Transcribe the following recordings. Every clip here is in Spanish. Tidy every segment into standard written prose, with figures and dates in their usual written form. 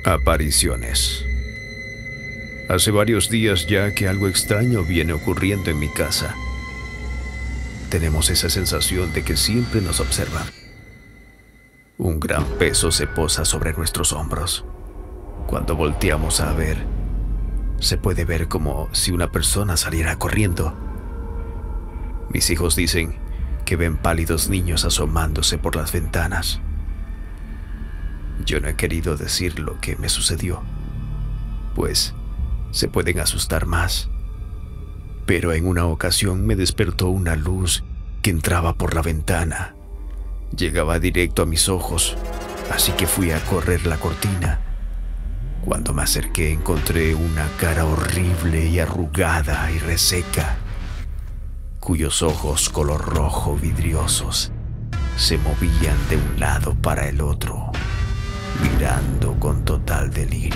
Apariciones. Hace varios días ya que algo extraño viene ocurriendo en mi casa. Tenemos esa sensación de que siempre nos observan. Un gran peso se posa sobre nuestros hombros. Cuando volteamos a ver, se puede ver como si una persona saliera corriendo. Mis hijos dicen que ven pálidos niños asomándose por las ventanas. Yo no he querido decir lo que me sucedió, pues se pueden asustar más. Pero en una ocasión me despertó una luz que entraba por la ventana. Llegaba directo a mis ojos, así que fui a correr la cortina. Cuando me acerqué encontré una cara horrible y arrugada y reseca, cuyos ojos color rojo vidriosos se movían de un lado para el otro, mirando con total delirio.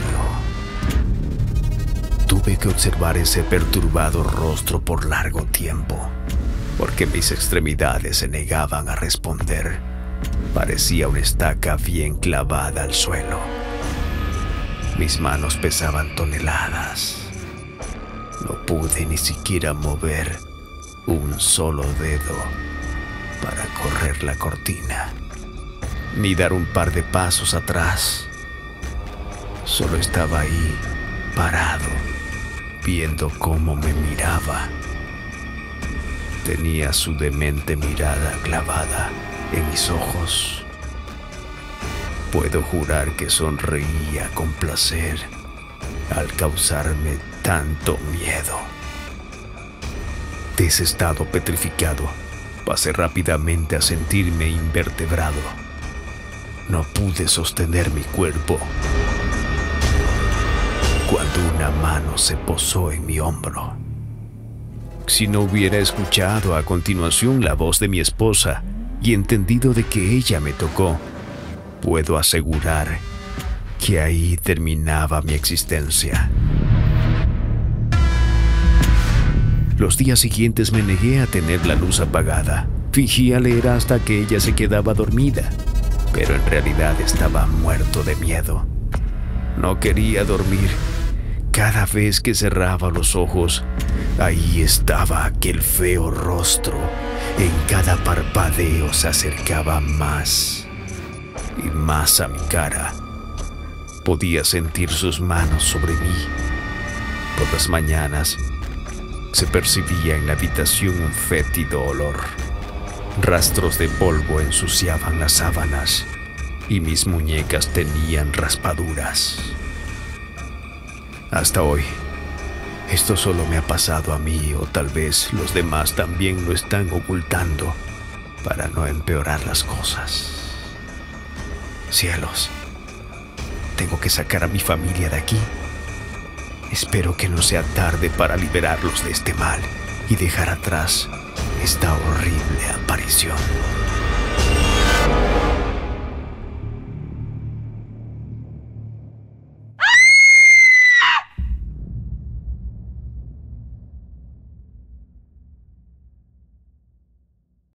Tuve que observar ese perturbado rostro por largo tiempo, porque mis extremidades se negaban a responder. Parecía una estaca bien clavada al suelo. Mis manos pesaban toneladas. No pude ni siquiera mover un solo dedo para correr la cortina, ni dar un par de pasos atrás. Solo estaba ahí, parado, viendo cómo me miraba. Tenía su demente mirada clavada en mis ojos. Puedo jurar que sonreía con placer al causarme tanto miedo. De ese estado petrificado, pasé rápidamente a sentirme invertebrado. No pude sostener mi cuerpo cuando una mano se posó en mi hombro. Si no hubiera escuchado a continuación la voz de mi esposa y entendido de que ella me tocó, puedo asegurar que ahí terminaba mi existencia. Los días siguientes me negué a tener la luz apagada. Fingía leer hasta que ella se quedaba dormida, pero en realidad estaba muerto de miedo. No quería dormir. Cada vez que cerraba los ojos, ahí estaba aquel feo rostro. En cada parpadeo se acercaba más y más a mi cara. Podía sentir sus manos sobre mí. Por las mañanas se percibía en la habitación un fétido olor. Rastros de polvo ensuciaban las sábanas y mis muñecas tenían raspaduras. Hasta hoy, esto solo me ha pasado a mí, o tal vez los demás también lo están ocultando para no empeorar las cosas. Cielos, tengo que sacar a mi familia de aquí. Espero que no sea tarde para liberarlos de este mal y dejar atrás esta horrible aparición.